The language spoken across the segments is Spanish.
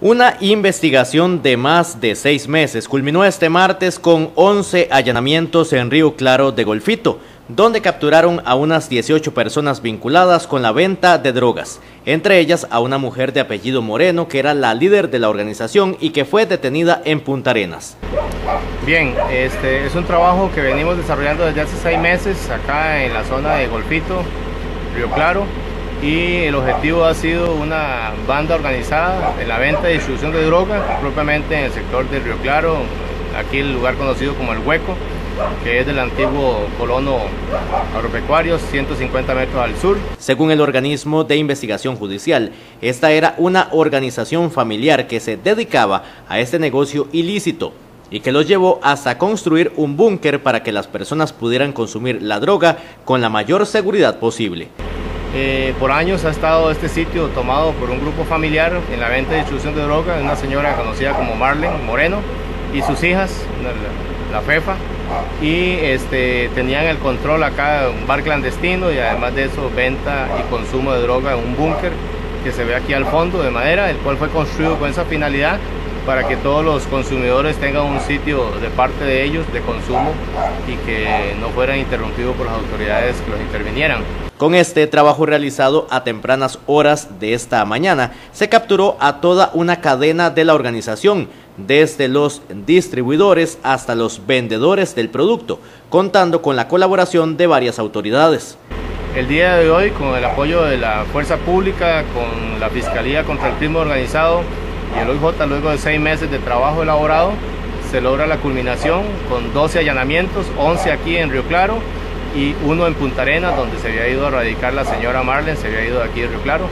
Una investigación de más de 6 meses culminó este martes con 11 allanamientos en Río Claro de Golfito, donde capturaron a unas 18 personas vinculadas con la venta de drogas, entre ellas a una mujer de apellido Moreno, que era la líder de la organización y que fue detenida en Punta Arenas. Bien, es un trabajo que venimos desarrollando desde hace 6 meses acá en la zona de Golfito, Río Claro, y el objetivo ha sido una banda organizada en la venta y distribución de droga, propiamente en el sector de Río Claro, aquí el lugar conocido como El Hueco, que es del antiguo colono agropecuario, 150 metros al sur. Según el organismo de investigación judicial, esta era una organización familiar que se dedicaba a este negocio ilícito y que los llevó hasta construir un búnker para que las personas pudieran consumir la droga con la mayor seguridad posible. Por años ha estado este sitio tomado por un grupo familiar en la venta y distribución de droga, una señora conocida como Marlene Moreno y sus hijas, la Fefa, y tenían el control acá de un bar clandestino y además de eso venta y consumo de droga en un búnker que se ve aquí al fondo de madera, el cual fue construido con esa finalidad para que todos los consumidores tengan un sitio de parte de ellos de consumo y que no fueran interrumpidos por las autoridades que los intervinieran. Con este trabajo realizado a tempranas horas de esta mañana, se capturó a toda una cadena de la organización, desde los distribuidores hasta los vendedores del producto, contando con la colaboración de varias autoridades. El día de hoy, con el apoyo de la Fuerza Pública, con la Fiscalía contra el Crimen Organizado y el OIJ, luego de 6 meses de trabajo elaborado, se logra la culminación con 12 allanamientos, 11 aquí en Río Claro y 1 en Punta Arenas, donde se había ido a radicar la señora Marlene, se había ido de aquí de Río Claro.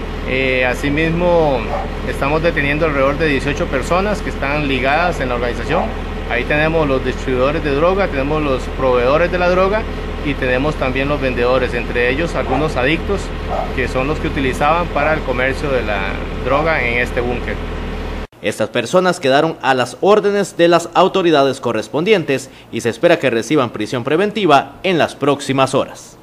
Asimismo, estamos deteniendo alrededor de 18 personas que están ligadas en la organización. Ahí tenemos los distribuidores de droga, tenemos los proveedores de la droga y tenemos también los vendedores, entre ellos algunos adictos que son los que utilizaban para el comercio de la droga en este búnker. Estas personas quedaron a las órdenes de las autoridades correspondientes y se espera que reciban prisión preventiva en las próximas horas.